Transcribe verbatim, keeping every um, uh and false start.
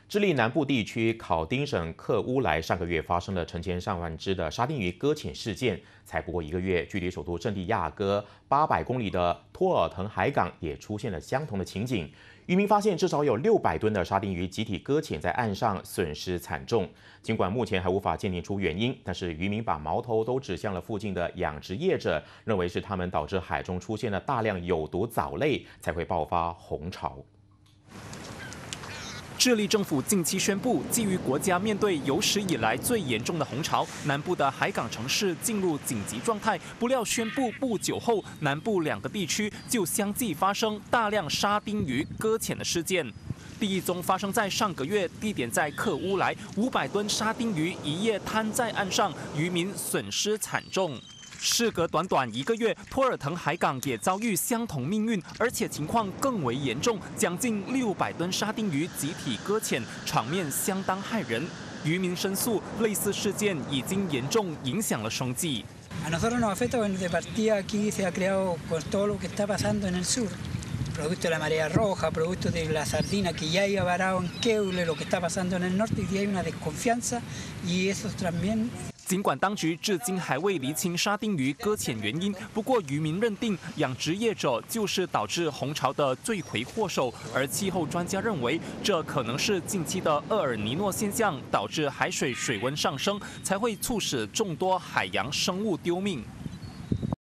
智利南部地区考丁省克乌莱上个月发生了成千上万只的沙丁鱼搁浅事件，才不过一个月，距离首都圣地亚哥八百公里的托尔滕海港也出现了相同的情景。渔民发现至少有六百吨的沙丁鱼集体搁浅在岸上，损失惨重。尽管目前还无法鉴定出原因，但是渔民把矛头都指向了附近的养殖业者，认为是他们导致海中出现了大量有毒藻类，才会爆发红潮。 智利政府近期宣布，基于国家面对有史以来最严重的洪潮，南部的海港城市进入紧急状态。不料宣布不久后，南部两个地区就相继发生大量沙丁鱼搁浅的事件。第一宗发生在上个月，地点在克乌莱，五百吨沙丁鱼一夜瘫在岸上，渔民损失惨重。 事隔短短一个月，托尔滕海港也遭遇相同命运，而且情况更为严重，将近六百吨沙丁鱼集体搁浅，场面相当骇人。渔民申诉，类似事件已经严重影响了生计。 A nosotros nos afecta porque de partida aquí se ha creado con todo lo que está pasando en el sur, producto de la marea roja, producto de la sardina que ya iba varado en Keule, lo que está pasando en el norte, y hay una desconfianza y eso también. 尽管当局至今还未厘清沙丁鱼搁浅原因，不过渔民认定养殖业者就是导致洪潮的罪魁祸首，而气候专家认为，这可能是近期的厄尔尼诺现象导致海水水温上升，才会促使众多海洋生物丢命。